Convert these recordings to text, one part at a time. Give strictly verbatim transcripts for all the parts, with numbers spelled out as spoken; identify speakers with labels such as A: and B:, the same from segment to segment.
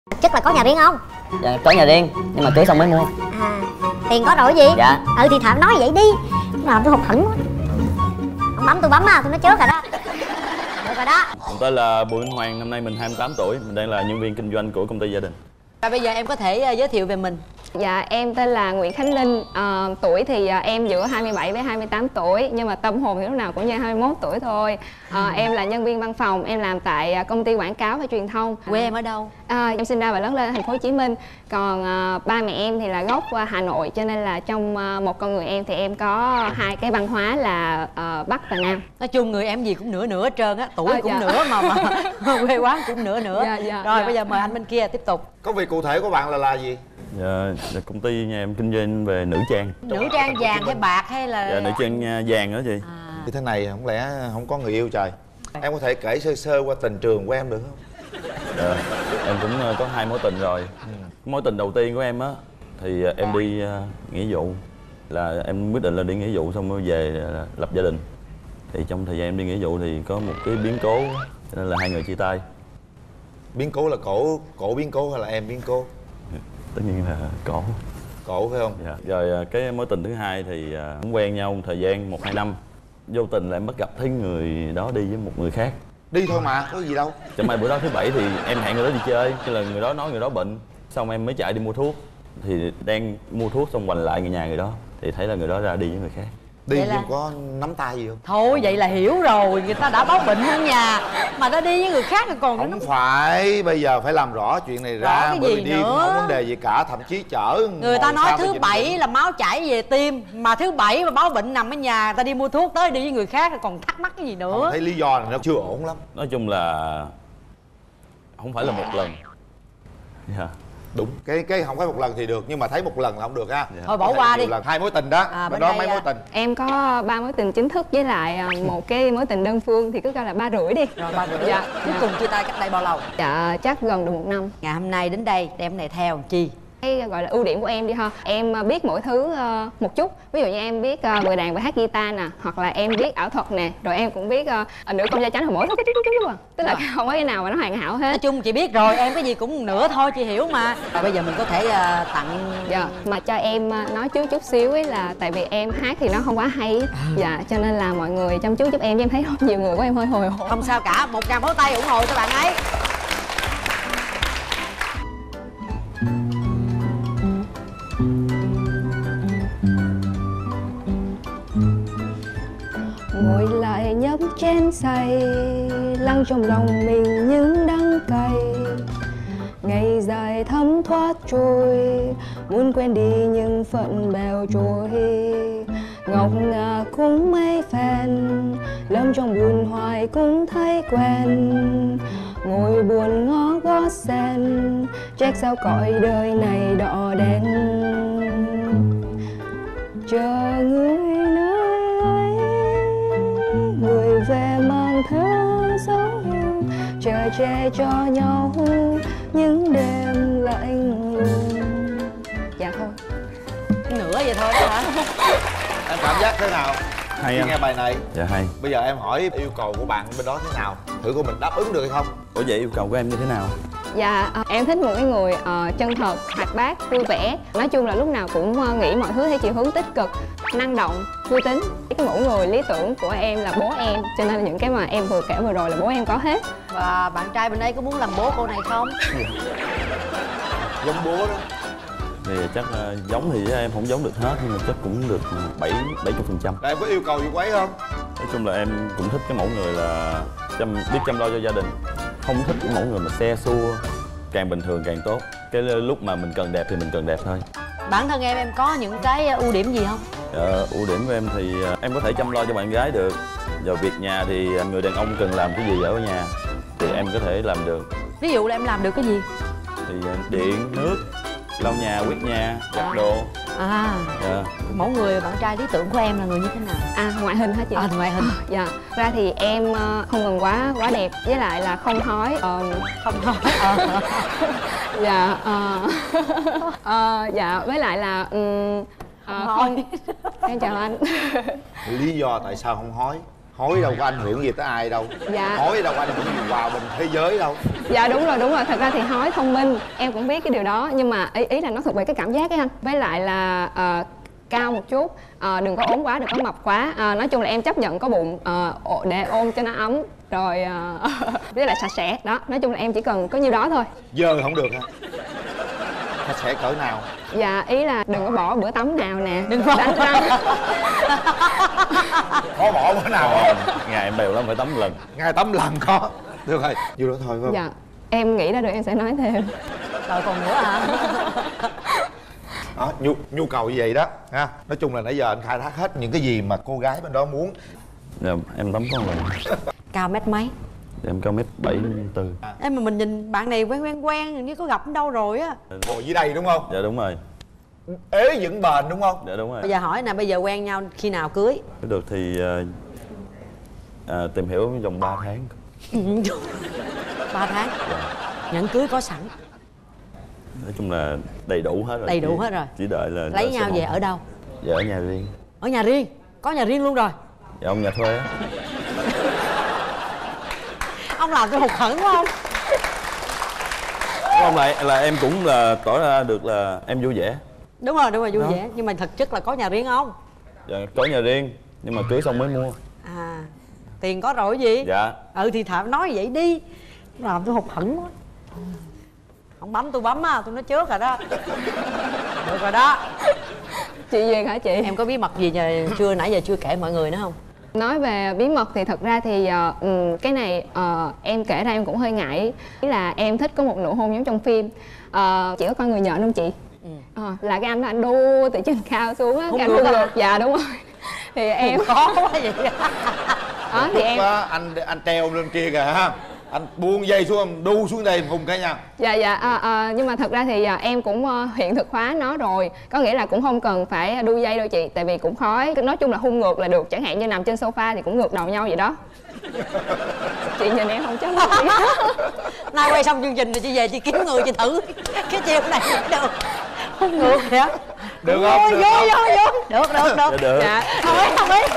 A: Chắc là có nhà riêng không?
B: Dạ có nhà riêng, nhưng mà cưới xong mới mua.
A: À, tiền có rồi gì?
B: Dạ.
A: Ừ thì thảo nói vậy đi. Làm tôi hụt hẫng quá. Ông bấm tôi bấm à, tôi nói trước rồi đó. Được rồi đó.
C: Mình tên là Bùi Minh Hoàng, năm nay mình hai mươi tám tuổi, mình đang là nhân viên kinh doanh của công ty gia đình.
D: Và bây giờ em có thể uh, giới thiệu về mình.
E: Dạ em tên là Nguyễn Khánh Linh, à, tuổi thì à, em giữa hai mươi bảy với hai mươi tám tuổi, nhưng mà tâm hồn thì lúc nào cũng như hai mươi mốt tuổi thôi. à, Em là nhân viên văn phòng, em làm tại công ty quảng cáo và truyền thông.
D: Quê em ở đâu?
E: À, em sinh ra và lớn lên ở thành phố Hồ Chí Minh. Còn à, ba mẹ em thì là gốc Hà Nội, cho nên là trong à, một con người em thì em có hai cái văn hóa là à, Bắc và Nam.
D: Nói chung người em gì cũng nửa nửa hết trơn á, tuổi
E: à,
D: cũng
E: dạ.
D: nửa mà, mà quê quán cũng nửa nửa.
E: Dạ, dạ,
D: Rồi
E: dạ.
D: bây giờ mời anh bên kia tiếp tục.
F: Công việc cụ thể của bạn là là gì?
C: Dạ, dạ, công ty nhà em kinh doanh về nữ trang.
D: Nữ trang vàng hay bạc hay là?
C: Dạ, nữ trang à, vàng đó chị.
D: À.
F: Như thế này không lẽ không có người yêu trời? Em có thể kể sơ sơ qua tình trường của em được không?
C: Dạ, em cũng à, có hai mối tình rồi. ừ. Mối tình đầu tiên của em á thì à, em đi à, nghĩa vụ, là em quyết định là đi nghĩa vụ xong rồi về à, lập gia đình. Thì trong thời gian em đi nghĩa vụ thì có một cái biến cố, cho nên là hai người chia tay.
F: Biến cố là cổ cổ biến cố hay là em biến cố?
C: Tất nhiên là cổ.
F: Cổ phải không?
C: Dạ. Rồi à, cái mối tình thứ hai thì à, cũng quen nhau một thời gian một hai năm, vô tình là em bắt gặp thấy người đó đi với một người khác.
F: Đi thôi mà, có gì đâu.
C: Chẳng may bữa đó thứ bảy thì em hẹn người đó đi chơi, cái là người đó nói người đó bệnh, xong em mới chạy đi mua thuốc. Thì đang mua thuốc xong quành lại người nhà người đó thì thấy là người đó ra đi với người khác.
F: Đi
D: Vậy
F: nhưng
D: là...
F: có nắm tay gì không?
D: Thôi vậy là hiểu rồi, người ta đã báo bệnh ở nhà mà đã đi với người khác rồi còn
F: Không
D: nó...
F: phải, bây giờ phải làm rõ chuyện này
D: Rõ
F: ra.
D: cái
F: Bởi
D: gì
F: vì đi
D: nữa?
F: cũng không vấn đề gì cả, thậm chí chở
D: Người ta nói thứ bảy
F: định.
D: là máu chảy về tim, mà thứ bảy mà báo bệnh nằm ở nhà, người ta đi mua thuốc tới đi với người khác rồi còn thắc mắc cái gì nữa.
F: Không, thấy lý do này nó chưa ổn lắm.
C: Nói chung là không phải là một lần. Dạ.
F: Đúng, cái cái không phải một lần thì được, nhưng mà thấy một lần là không được ha.
C: Dạ.
D: Thôi bỏ qua đi.
F: Lần hai mối tình đó,
D: À,
F: bên
D: bên
F: đó
D: đây
F: mấy
D: à.
F: mối tình?
E: Em có ba mối tình chính thức với lại à, một cái mối tình đơn phương thì cứ coi là ba rưỡi đi.
D: Rồi ba rưỡi.
E: Dạ.
D: Cuối cùng chia tay cách đây bao lâu?
E: Dạ chắc gần được một năm.
D: Ngày hôm nay đến đây đem này theo làm chi?
E: Cái gọi là ưu điểm của em đi ha, em à, biết mỗi thứ uh, một chút. Ví dụ như em biết uh, bồi đàn và hát guitar nè, hoặc là em biết ảo thuật nè, rồi em cũng biết uh, nữ công gia chánh hồi mỗi thứ chút chút chút à. Tức là không có cái nào mà nó hoàn hảo hết.
D: Nói chung chị biết rồi, em cái gì cũng nửa thôi chị hiểu mà. Rồi bây giờ mình có thể uh, tặng...
E: Dạ, mà cho em uh, nói trước chút xíu ấy là tại vì em hát thì nó không quá hay. Dạ, cho nên là mọi người chăm chút giúp em, em thấy nhiều người của em hơi hồi hộp.
D: Không sao cả, một tràng pháo tay ủng hộ cho bạn ấy.
E: Ngồi lại nhấp chén say, lắng trong lòng mình những đắng cay. Ngày dài thấm thoát trôi, muốn quên đi nhưng phận bèo trôi. Ngọc ngà cũng mấy phen, lâm trong buồn hoài cũng thấy quen. Ngồi buồn ngó gót sen, trách sao cõi đời này đỏ đen. Chờ người nơi ấy, người về mang theo dấu yêu, chờ che cho nhau những đêm lạnh lùng. Dạ thôi.
D: Nửa vậy thôi đó hả?
F: Em cảm giác thế nào
C: Hay
F: khi
C: anh.
F: nghe bài này?
C: Dạ hay.
F: Bây giờ em hỏi yêu cầu của bạn bên đó thế nào, thử coi mình đáp ứng được hay không.
C: Ủa vậy yêu cầu của em như thế nào?
E: Dạ, à, em thích một cái người uh, chân thật, hoạt bát, vui vẻ. Nói chung là lúc nào cũng uh, nghĩ mọi thứ theo chiều hướng tích cực, năng động, vui tính. Cái mẫu người lý tưởng của em là bố em, cho nên là những cái mà em vừa kể vừa rồi là bố em có hết.
D: Và bạn trai bên đây có muốn làm bố cô này không?
F: Giống bố đó.
C: Thì chắc uh, giống thì em không giống được hết, nhưng mà chắc cũng được bảy bảy mươi phần trăm.
F: Em có yêu cầu gì quấy không?
C: Nói chung là em cũng thích cái mẫu người là chăm biết chăm lo cho gia đình, không thích cái mẫu người mà xe xua, càng bình thường càng tốt. Cái lúc mà mình cần đẹp thì mình cần đẹp thôi.
D: Bản thân em em có những cái ưu điểm gì không?
C: Ờ, ưu điểm của em thì em có thể chăm lo cho bạn gái được. Giờ việc nhà thì người đàn ông cần làm cái gì ở nhà thì em có thể làm được.
D: Ví dụ là em làm được cái gì?
C: Thì điện, nước, lau nhà, quét nhà, giặt đồ.
D: À,
C: Dạ.
D: mẫu người bạn trai lý tưởng của em là người như thế nào?
E: À, ngoại hình hả chị?
D: À, ngoại hình.
E: Dạ, ra thì em uh, không cần quá quá đẹp, với lại là không hói. um,
D: Không thôi. Ờ.
E: Dạ, uh, uh, dạ, với lại là um, uh,
D: Không hói.
E: Em chào anh.
F: Lý do tại sao không hói? Hối đâu có ảnh hưởng gì tới ai đâu.
E: Dạ.
F: Hối đâu có ảnh hưởng gì hòa bình thế giới đâu.
E: Dạ đúng rồi, đúng rồi. Thật ra thì hói thông minh, em cũng biết cái điều đó. Nhưng mà ý, ý là nó thuộc về cái cảm giác ấy anh. Với lại là uh, cao một chút, uh, đừng có ốm quá, đừng có mập quá. uh, Nói chung là em chấp nhận có bụng uh, để ôm cho nó ấm. Rồi uh, với lại sạch sẽ. Đó, nói chung là em chỉ cần có nhiêu đó thôi.
F: Dơ không được hả? Sạch sẽ cỡ nào?
E: Dạ, ý là đừng có bỏ bữa tắm nào nè. Đừng có đánh răng.
F: Có bỏ bữa nào không?
C: Ngày em đều lắm phải tắm lần.
F: Ngày tắm lần có. Được rồi, nhiêu đó thôi phải không?
E: Dạ, em nghĩ ra được em sẽ nói thêm.
D: Rồi còn nữa hả?
F: Đó, nhu, nhu cầu như vậy đó ha. Nói chung là nãy giờ anh khai thác hết những cái gì mà cô gái bên đó muốn.
C: Dạ, em tắm có một lần.
D: Cao mét mấy?
C: Em cao mét bảy tư.
D: Em mà mình nhìn bạn này quen quen quen hình như có gặp ở đâu rồi á.
F: Ngồi dưới đây đúng không?
C: Dạ đúng rồi.
F: Ế vững bền đúng không?
C: Dạ đúng rồi.
D: Bây giờ hỏi nè, bây giờ quen nhau khi nào cưới?
C: Được thì uh, à, tìm hiểu vòng ba tháng.
D: ba tháng?
C: Dạ.
D: Nhẫn cưới có sẵn?
C: Nói chung là đầy đủ hết rồi.
D: Đầy đủ
C: chỉ,
D: hết rồi.
C: Chỉ đợi là
D: lấy nhau về ở đâu?
C: Dạ ở nhà riêng.
D: Ở nhà riêng? Có nhà riêng luôn rồi?
C: Dạ ông nhà thuê á.
D: Ông làm cho hụt hẫng quá không?
C: Không, lại là em cũng là tỏ ra được là em vui vẻ.
D: Đúng rồi, đúng rồi, vui
C: Đó.
D: vẻ. Nhưng mà thực chất là có nhà riêng không?
C: Dạ có nhà riêng nhưng mà cưới xong mới mua.
D: À, tiền có rồi gì?
C: Dạ.
D: Ừ thì thà nói vậy đi. Làm tôi hụt hẫng quá. Không bấm tôi bấm á, tôi nói trước rồi đó. Được rồi đó.
E: Chị Duyên hả chị?
D: Em có bí mật gì giờ chưa nãy giờ chưa kể mọi người nữa không?
E: Nói về bí mật thì thật ra thì uh, cái này uh, em kể ra em cũng hơi ngại. Ý là em thích có một nụ hôn giống trong phim. uh, Chỉ có coi người nhện không chị? Ừ. Uh, là cái anh đó anh đu từ trên cao xuống á, cái anh đu ngược. Dạ đúng rồi. Thì em
D: khó quá vậy.
E: Đó thì em
F: đó, anh anh treo lên kia kìa ha. Anh buông dây xuống, đu xuống đây hùng cái nha.
E: Dạ dạ à, à, nhưng mà thật ra thì à, em cũng uh, hiện thực hóa nó rồi. Có nghĩa là cũng không cần phải đu dây đâu chị. Tại vì cũng khó. Nói chung là hung ngược là được. Chẳng hạn như nằm trên sofa thì cũng ngược đầu nhau vậy đó. Chị nhìn em không chắc gì.
D: Nay quay xong chương trình rồi chị về chị kiếm người chị thử cái chiều này được. Hung ngược kìa.
F: Được không? Được không?
D: Được được được.
C: Dạ được.
E: Dạ.
D: Không biết không biết.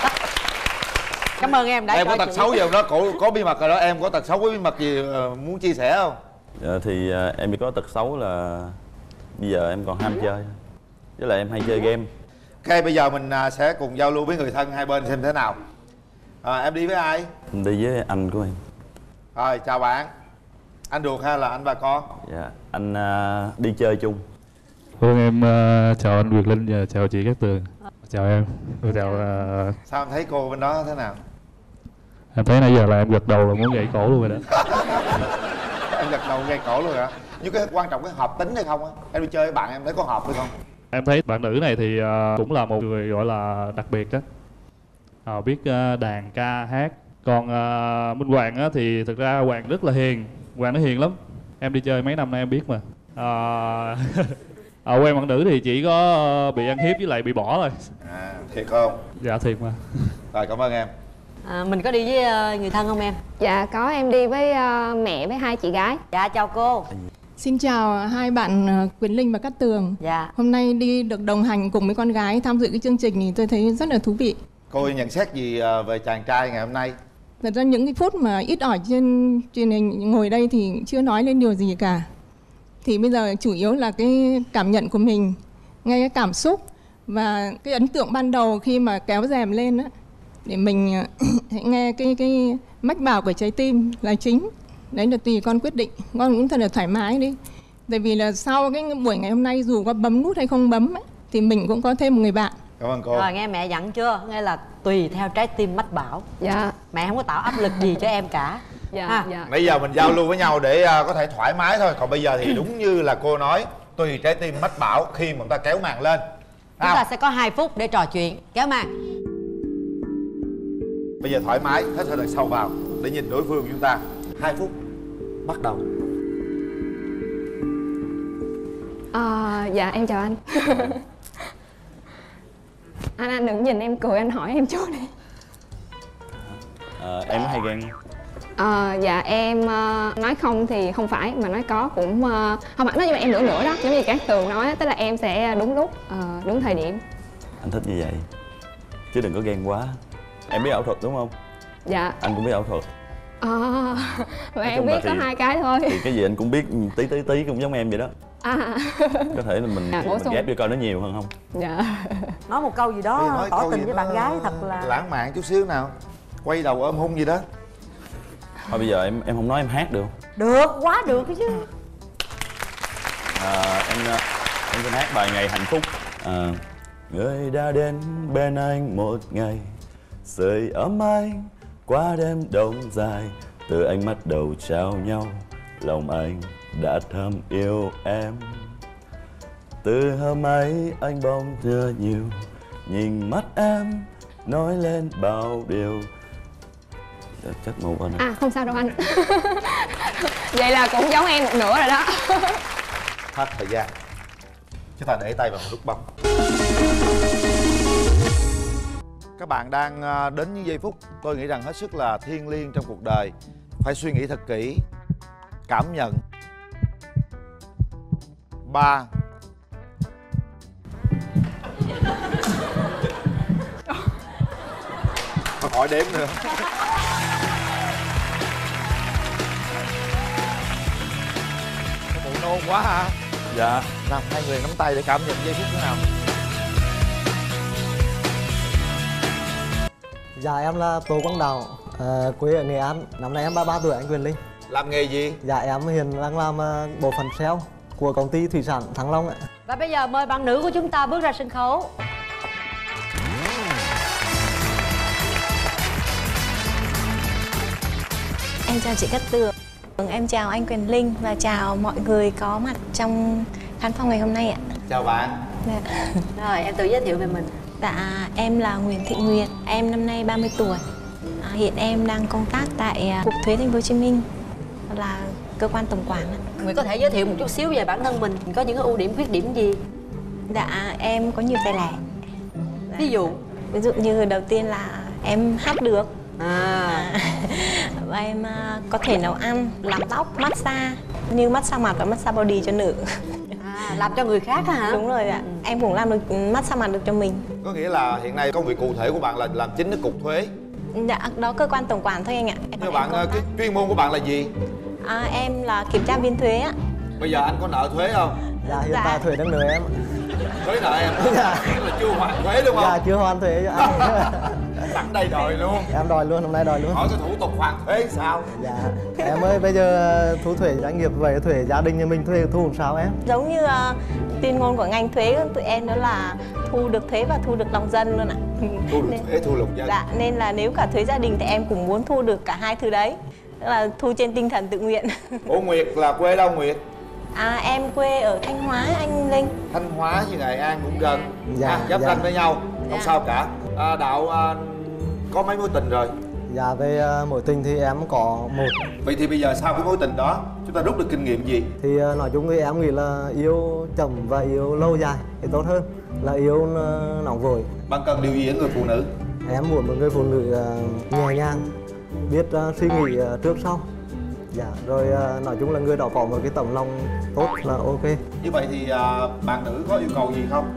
D: Cảm ơn em đã
F: Em
D: cho
F: có tật
D: chị
F: xấu
D: biết.
F: gì không đó? Có, có bí mật rồi đó. Em có tật xấu với bí mật gì uh, muốn chia sẻ không?
C: Dạ thì uh, em chỉ có tật xấu là bây giờ em còn ham chơi. Với lại em hay chơi game.
F: Ok, bây giờ mình uh, sẽ cùng giao lưu với người thân hai bên xem thế nào. À, em đi với ai?
C: Em đi với anh của em.
F: Rồi, chào bạn. Anh ruột hay là anh bà con?
C: Dạ, anh uh, đi chơi chung.
G: Vâng, em uh, chào anh Việt Linh và chào chị Cát Tường. Chào em. Tôi chào uh...
F: Sao em thấy cô bên đó thế nào?
G: Em thấy nãy giờ là em gật đầu là muốn gãy cổ luôn rồi đó.
F: Em gật đầu gây cổ luôn hả? Nhưng cái quan trọng cái hợp tính hay không á? Em đi chơi với bạn em thấy có hợp hay không?
G: Em thấy bạn nữ này thì uh, cũng là một người gọi là đặc biệt đó. Uh, biết uh, đàn ca hát. Còn uh, Minh Hoàng á, thì thực ra Hoàng rất là hiền. Hoàng nó hiền lắm. Em đi chơi mấy năm nay em biết mà. Uh, À, quen bạn nữ thì chỉ có uh, bị ăn hiếp với lại bị bỏ thôi.
F: À, thiệt không?
G: Dạ thiệt mà.
F: Rồi, cảm ơn em.
D: À, mình có đi với uh, người thân không em?
E: Dạ có, em đi với uh, mẹ với hai chị gái.
D: Dạ chào cô.
H: Xin chào hai bạn Quyền Linh và Cát Tường.
D: Dạ.
H: Hôm nay đi được đồng hành cùng với con gái tham dự cái chương trình thì tôi thấy rất là thú vị.
F: Cô nhận xét gì về chàng trai ngày hôm nay?
H: Thật ra những cái phút mà ít ỏi trên truyền hình ngồi đây thì chưa nói lên điều gì cả. Thì bây giờ chủ yếu là cái cảm nhận của mình, ngay cái cảm xúc và cái ấn tượng ban đầu khi mà kéo rèm lên á, để mình hãy nghe cái cái mách bảo của trái tim là chính. Đấy là tùy con quyết định, con cũng thật là thoải mái đi. Tại vì là sau cái buổi ngày hôm nay dù có bấm nút hay không bấm ấy, thì mình cũng có thêm một người bạn.
F: Cảm ơn cô.
D: Rồi nghe mẹ dặn chưa? Nghe là tùy theo trái tim mách bảo.
E: Dạ.
D: Mẹ không có tạo áp lực gì cho em cả.
E: Dạ,
D: ha?
E: dạ.
F: Bây giờ mình giao lưu với nhau để uh, có thể thoải mái thôi. Còn bây giờ thì đúng như là cô nói, tùy trái tim mách bảo khi mà chúng ta kéo màn lên.
D: Chúng ta sẽ có hai phút để trò chuyện. Kéo màn.
F: Bây giờ thoải mái, hít thở thật sâu vào để nhìn đối phương của chúng ta. Hai phút, bắt đầu.
E: À, dạ em chào anh. Anh anh đừng nhìn em cười, anh hỏi em chút đi.
C: À, em hay ghen.
E: À, dạ em uh, nói không thì không phải, mà nói có cũng uh, không phải, nói như em nửa nửa đó, giống như Cát Tường nói, tức là em sẽ đúng lúc, uh, đúng thời điểm.
C: Anh thích như vậy chứ đừng có ghen quá. Em biết ảo thuật đúng không?
E: Dạ.
C: Anh cũng biết ảo thuật.
E: À, mà em
C: chung là
E: biết có
C: thì-
E: hai cái thôi.
C: Thì cái gì anh cũng biết tí tí tí cũng giống em vậy đó.
E: À.
C: Có thể là mình,
E: À, bổ
C: mình
E: sung.
C: ghép cho coi nó nhiều hơn không?
E: Dạ.
D: Nói một câu gì
F: Bây
D: đó
F: giờ nói
D: tỏ
F: câu
D: tình
F: gì
D: với
F: nó
D: bạn gái thật là
F: lãng mạn chút xíu nào. Quay đầu ôm hôn gì đó.
C: Thôi bây giờ em em không nói em hát được không?
D: được, quá được chứ.
C: À, em em xin hát bài Ngày Hạnh Phúc. À, người đã đến bên anh một ngày, sưởi ấm anh qua đêm đông dài. Từ ánh mắt đầu trao nhau, lòng anh đã thầm yêu em. Từ hôm ấy anh bỗng nhớ nhiều, nhìn mắt em nói lên bao điều. Chắc màu anh à.
E: À không sao đâu anh. Vậy là cũng giống em một nửa rồi đó.
F: Hết thời gian. Chúng ta để tay vào một nút bấm. Các bạn đang à, đến những giây phút tôi nghĩ rằng hết sức là thiêng liêng trong cuộc đời. Phải suy nghĩ thật kỹ, cảm nhận. Ba. Không hỏi đếm nữa. Có bộ nôn quá hả?
C: Dạ.
F: Nào hai người nắm tay để cảm nhận giây phút thế nào.
I: Dạ em là Tô Quang Đạo, à, quê ở Nghệ An. Năm nay em ba mươi ba tuổi anh Quyền Linh.
F: Làm nghề gì?
I: Dạ em hiện đang làm uh, bộ phận sale của công ty thủy sản Thăng Long ạ.
D: Và bây giờ mời bạn nữ của chúng ta bước ra sân khấu.
J: Em chào chị Cát Tường, em chào anh Quyền Linh và chào mọi người có mặt trong khán phòng ngày hôm nay ạ.
F: Chào bạn.
J: Dạ.
D: Rồi em tự giới thiệu về mình.
J: Dạ, em là Nguyễn Thị Nguyệt, em năm nay ba mươi tuổi. À, hiện em đang công tác tại à, Cục Thuế Thành phố Hồ Chí Minh, là cơ quan tổng quản ạ.
D: Người có thể giới thiệu một chút xíu về bản thân mình, có những cái ưu điểm khuyết điểm gì?
J: Dạ, em có nhiều tài lẻ. Dạ.
D: Ví dụ?
J: Ví dụ như đầu tiên là em hát được.
D: À.
J: Và em à, có thể nấu ăn, làm tóc, massage, như massage mặt và massage body cho nữ.
D: À, làm cho người khác hả?
J: Đúng rồi ạ. Em cũng làm được massage mặt được cho mình.
F: Có nghĩa là hiện nay công việc cụ thể của bạn là làm chính ở cục thuế.
J: Dạ, đó cơ quan tổng quản thôi anh ạ.
F: Nhưng bạn cái chuyên môn của bạn là gì?
J: À, em là kiểm tra viên thuế ạ.
F: Bây giờ anh có nợ thuế không?
I: Dạ hiện
J: Dạ.
I: tại thuế đang nợ em.
F: Thuế nợ em?
I: Dạ.
F: Tức là chưa hoàn thuế đúng không?
I: Dạ chưa hoàn thuế cho anh.
F: Sẵn đây đòi luôn.
I: Em đòi luôn, hôm nay đòi luôn.
F: Hỏi cái thủ tục hoàn thuế sao?
I: Dạ em ơi, bây giờ thu thuế doanh nghiệp về thuế gia đình nhà mình thuế thu làm sao em?
J: Giống như uh, tuyên ngôn của ngành thuế của tụi em đó là thu được thuế và thu được lòng dân luôn ạ.
F: Thu được thuế, thu lòng dân.
J: Dạ, nên là nếu cả thuế gia đình thì em cũng muốn thu được cả hai thứ đấy. Tức là thu trên tinh thần tự nguyện.
F: Ủa Nguyệt là quê đâu Nguyệt?
J: À, em quê ở Thanh Hóa anh Linh.
F: Thanh Hóa với Nghệ An cũng gần.
I: Dạ,
F: à, giáp
I: dạ.
F: ranh với nhau, không
J: Dạ.
F: sao cả. À, Đạo à, có mấy mối tình rồi?
I: Dạ về uh, mối tình thì em có một.
F: Vậy thì bây giờ sau cái mối tình đó chúng ta rút được kinh nghiệm gì?
I: Thì uh, nói chung thì em nghĩ là yêu chậm và yêu lâu dài thì tốt hơn là yêu uh, nóng vội.
F: Bạn cần điều gì ở người phụ nữ?
I: Em muốn một người phụ nữ uh, nhẹ nhàng, biết uh, suy nghĩ uh, trước sau. Dạ, rồi uh, nói chung là người đó có một cái tấm lòng tốt là ok.
F: Như vậy thì à, bạn nữ có yêu cầu gì không?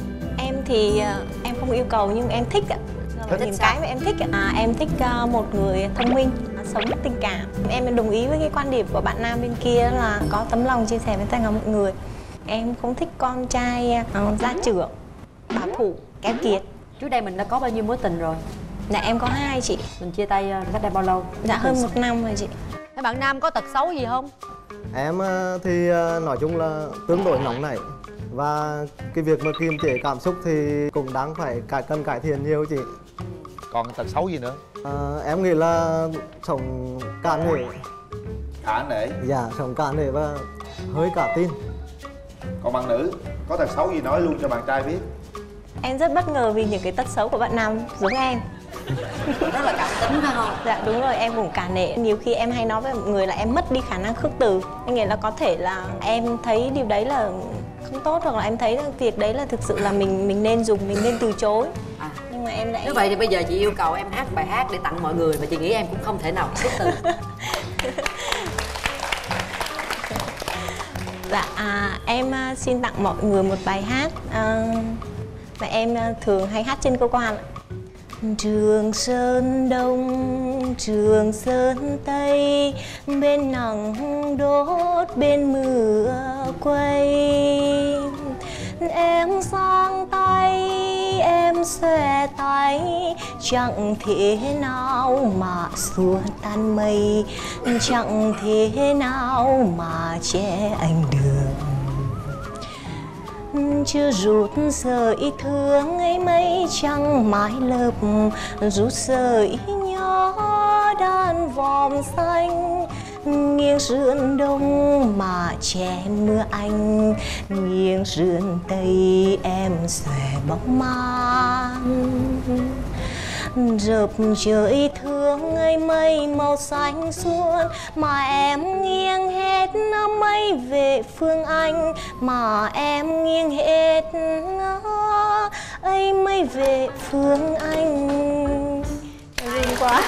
J: Em thì uh, em không yêu cầu nhưng em thích ạ.
F: Thích
J: Những
F: sao?
J: cái mà em thích ạ. À, em thích uh, một người thông minh, uh, sống tình cảm. Em đồng ý với cái quan điểm của bạn nam bên kia là có tấm lòng chia sẻ với tất cả mọi người. Em không thích con trai uh, gia trưởng, bảo thủ, kém kiệt.
D: Trước đây mình đã có bao nhiêu mối tình rồi?
J: Dạ em có hai chị.
D: Mình chia tay uh, cách đây bao lâu?
J: Dạ hơn một năm rồi chị.
D: Thế bạn nam có tật xấu gì không?
I: Em uh, thì uh, nói chung là tương đối nóng nảy. Và cái việc mà kiềm chế cảm xúc thì cũng đáng phải cải cần cải thiện nhiều chị.
F: Còn tật xấu gì nữa?
I: À, em nghĩ là sống cả nể.
F: Cả nể.
I: Dạ, sống cả nể và hơi cả tin.
F: Còn bạn nữ có tật xấu gì nói luôn cho bạn trai biết?
J: Em rất bất ngờ vì những cái tật xấu của bạn nam giống em.
D: Rất là cảm tính phải không?
J: Dạ đúng rồi, em cũng cả nể. Nhiều khi em hay nói với mọi người là em mất đi khả năng khước từ. Anh nghĩa là có thể là em thấy điều đấy là không tốt, hoặc là em thấy là việc đấy là thực sự là mình mình nên dùng, mình nên từ chối.
D: À.
J: Nhưng mà em lại...
D: Nếu vậy thì bây giờ chị yêu cầu em hát bài hát để tặng mọi người mà chị nghĩ em cũng không thể nào khước từ.
J: Dạ, à, em à, xin tặng mọi người một bài hát à, mà em à, thường hay hát trên cơ quan. Trường Sơn Đông, Trường Sơn Tây, bên nắng đốt bên mưa quay. Em giang tay, em xòe tay, chẳng thế nào mà xua tan mây, chẳng thế nào mà che anh được. Chưa rút sợi thương ấy mây trăng mái lợp, rút sợi nhỏ đan vòm xanh. Nghiêng sườn đông mà che mưa anh, nghiêng sườn tây em xòe bóng màn. Rợp trời thương ấy mây màu xanh xuân, mà em nghiêng hết mây về phương anh, mà em nghiêng hết ấy mây về phương anh. Rinh quá.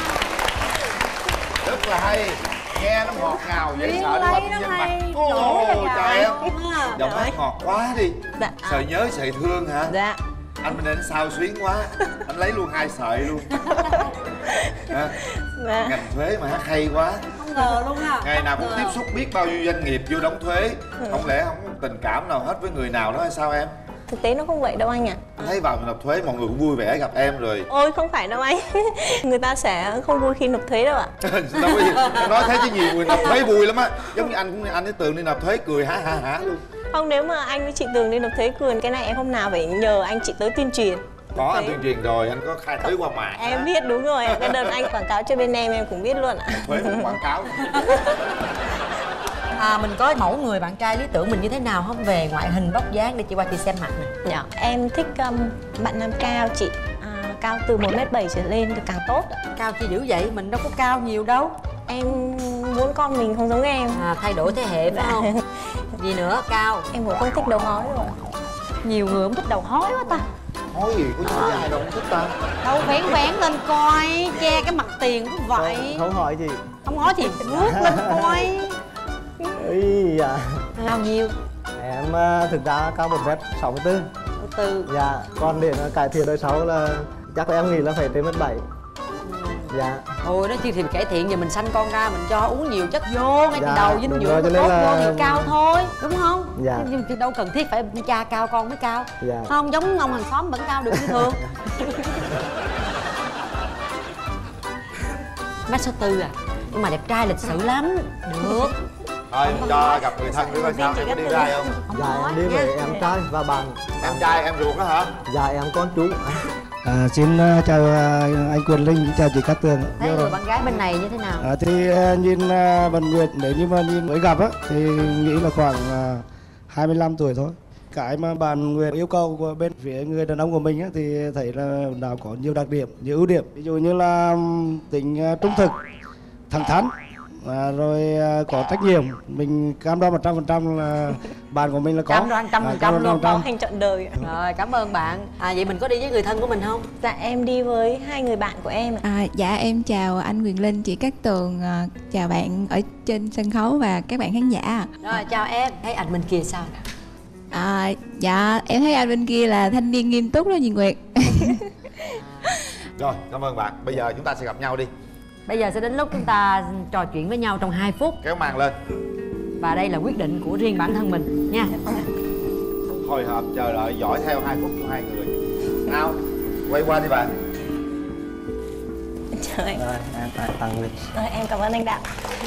F: Rất là hay, nghe nó ngọt ngào dễ sợ nó quanh nhân mặt. Ồ trời em, giọng hát ngọt quá đi.
J: Dạ.
F: Sợi nhớ sợi thương hả?
J: Dạ.
F: Anh bên đây anh sao xuyến quá, anh lấy luôn hai sợi luôn. À,
J: dạ.
F: Ngành thuế mà hát hay quá.
D: Không ngờ luôn ha.
F: Ngày nào cũng tiếp xúc biết bao nhiêu doanh nghiệp vô đóng thuế.
J: Ừ.
F: Không lẽ không có tình cảm nào hết với người nào đó hay sao em?
J: Thực tế nó không vậy đâu anh ạ.
F: Anh thấy vào nộp thuế mọi người cũng vui vẻ gặp em rồi.
J: Ôi không phải đâu anh. Người ta sẽ không vui khi nộp thuế đâu ạ.
F: Đâu có gì, em nói thế chứ nhiều người nộp thuế vui lắm á. Giống như anh cũng anh với Tường đi nộp thuế cười hả hả hả luôn.
J: Không, nếu mà anh với chị Tường đi nộp thuế cười, cái này em hôm nào phải nhờ anh chị tới tuyên truyền.
F: Có anh tuyên truyền rồi, anh có khai thuế qua mạng.
J: Em á. Biết đúng rồi, cái đợt anh quảng cáo cho bên em em cũng biết luôn ạ.
F: Thuế cũng quảng cáo.
D: À, mình có mẫu người bạn trai lý tưởng mình như thế nào không? Về ngoại hình vóc dáng để chị qua chị xem mặt nè.
J: Dạ, em thích um, bạn nam cao chị. À, cao từ một mét bảy trở lên thì càng tốt.
D: Cao chi dữ vậy? Mình đâu có cao nhiều đâu.
J: Em muốn con mình không giống em.
D: À, thay đổi thế hệ phải không? Gì nữa? Cao.
J: Em cũng không thích đầu hói rồi.
D: Nhiều người không thích đầu hói quá ta.
F: Hói gì có chỗ dài đâu không thích ta.
D: Đâu vén vén lên coi, che cái mặt tiền cũng vậy.
I: Không, không hỏi gì.
D: Không hỏi thì vuốt lên coi.
I: Ý, dạ.
D: Bao nhiêu?
I: Em uh, thực ra cao một mét sáu mươi tư.
D: Từ.
I: Dạ, còn để mà cải thiện đời sống là chắc là em nghĩ là phải trên mét bảy. Dạ.
D: Ôi nó chi thì cải thiện giờ mình sanh con ra mình cho uống nhiều chất vô ngay từ
I: Dạ,
D: đầu, dinh
I: đúng
D: dưỡng
I: rồi, cho
D: tốt
I: nên là-
D: vô thì cao thôi, đúng không?
I: Dạ.
D: Nhưng thì đâu cần thiết phải cha cao con mới cao.
I: Dạ.
D: Không giống ông hàng xóm vẫn cao được như thường. Mét sáu tư à, nhưng mà đẹp trai lịch sự lắm. Được.
F: Thôi cho gặp người thân nữa coi sao, em có đi ra không?
I: Dạ em đi với em trai và bạn.
F: Em trai em ruột đó hả?
I: Dạ em con chú.
K: À, xin uh, chào uh, anh Quyền Linh, chào chị Cát Tường.
D: Thấy người bạn gái bên này như thế nào?
K: À, thì uh, nhìn uh, Vân Nguyệt nếu như mà nhìn mới gặp á thì nghĩ là khoảng uh, hai mươi lăm tuổi thôi. Cái mà bạn Nguyệt yêu cầu của bên phía người đàn ông của mình á, thì thấy là nào có nhiều đặc điểm, nhiều ưu điểm. Ví dụ như là um, tính uh, trung thực, thẳng thắn, à, rồi uh, có trách nhiệm. Mình cam đoan một trăm phần trăm là bạn của mình là có.
D: Cam đoan trăm phần trăm luôn.
J: Bảo hành trọn đời.
D: Rồi cảm ơn bạn. À vậy mình có đi với người thân của mình không?
J: Dạ em đi với hai người bạn của em.
L: À, dạ em chào anh Quyền Linh, chị Cát Tường, à, chào bạn ở trên sân khấu và các bạn khán giả.
D: Rồi chào em. Thấy anh bên kia sao?
L: À, dạ em thấy anh bên kia là thanh niên nghiêm túc đó chị Nguyệt.
F: Rồi cảm ơn bạn, bây giờ chúng ta sẽ gặp nhau đi.
D: Bây giờ sẽ đến lúc chúng ta trò chuyện với nhau trong hai phút.
F: Kéo màn lên.
D: Và đây là quyết định của riêng bản thân mình nha.
F: Hồi hộp chờ đợi dõi theo hai phút của hai người. Nào, quay qua đi bạn.
J: Trời.
I: Rồi em tặng tặng Nguyệt.
J: Rồi em cảm ơn anh Đạo.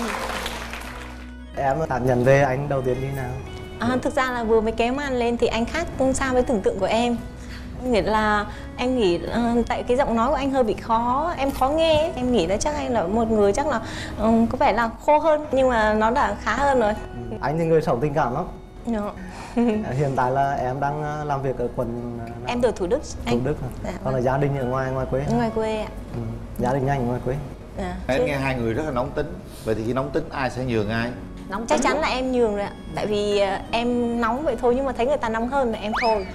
I: Em cảm nhận về anh đầu tiên như nào?
J: À, thực ra là vừa mới kéo màn lên thì anh khác xa với tưởng tượng của em. Nghĩa là em nghĩ uh, tại cái giọng nói của anh hơi bị khó, em khó nghe ấy. Em nghĩ là chắc anh là một người chắc là um, có vẻ là khô hơn, nhưng mà nó đã khá hơn rồi.
I: Ừ. Anh thì người sống tình cảm lắm.
J: No.
I: Hiện tại là em đang làm việc ở quận
J: Em từ Thủ Đức anh.
I: Thủ Đức hả?
J: Dạ,
I: Còn là gia đình ở ngoài ngoài quê hả?
J: ngoài quê ạ.
I: Ừ. Gia đình anh ở ngoài quê.
J: Dạ.
F: Em nghe hai người rất là nóng tính. Vậy thì khi nóng tính ai sẽ nhường ai?
J: Nóng chắc chắn là em nhường rồi ạ. Tại vì uh, em nóng vậy thôi, nhưng mà thấy người ta nóng hơn là em thôi.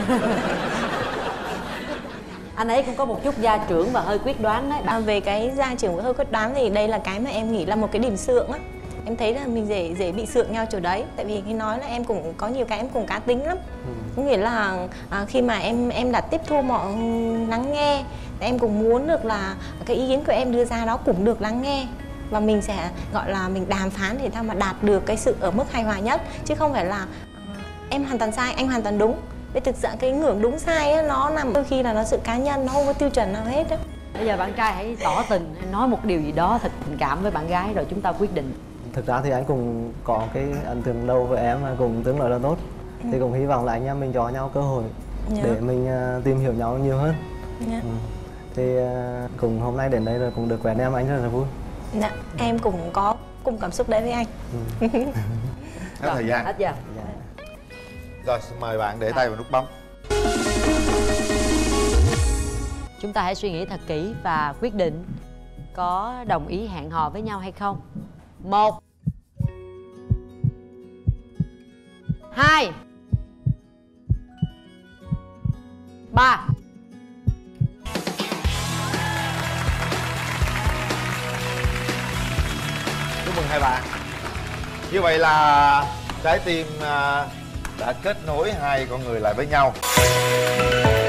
D: Anh ấy cũng có một chút gia trưởng và hơi quyết đoán đấy.
J: À, về cái gia trưởng và hơi quyết đoán thì đây là cái mà em nghĩ là một cái điểm xượng á. Em thấy là mình dễ dễ bị sượng nhau chỗ đấy. Tại vì khi nói là em cũng có nhiều cái em cũng cá tính lắm. Ừ. Có nghĩa là à, khi mà em em đã tiếp thu mọi lắng nghe, em cũng muốn được là cái ý kiến của em đưa ra đó cũng được lắng nghe. Và mình sẽ gọi là mình đàm phán để sao mà đạt được cái sự ở mức hài hòa nhất. Chứ không phải là uh, em hoàn toàn sai, anh hoàn toàn đúng. Vì thực sự cái ngưỡng đúng sai ấy, nó nằm đôi khi là nó sự cá nhân, nó không có tiêu chuẩn nào hết á.
D: Bây giờ bạn trai hãy tỏ tình, hãy nói một điều gì đó thật tình cảm với bạn gái rồi chúng ta quyết định.
I: Thực ra thì anh cũng có cái ấn tượng lâu với em và cũng tương đối là tốt. Ừ. Thì cũng hy vọng là anh em mình cho nhau cơ hội yeah. để mình uh, tìm hiểu nhau nhiều hơn. Yeah. Ừ. Thì uh, cùng hôm nay đến đây rồi cũng được quen em, anh rất là vui.
J: Dạ, em cũng có cùng cảm xúc đấy với anh. Ừ.
F: Hết thời gian.
D: Hết giờ.
F: Dạ. Rồi, xin mời bạn để tay vào nút bấm.
D: Chúng ta hãy suy nghĩ thật kỹ và quyết định có đồng ý hẹn hò với nhau hay không. Một, hai, ba.
F: Chúc mừng hai bạn. Như vậy là trái tim đã kết nối hai con người lại với nhau.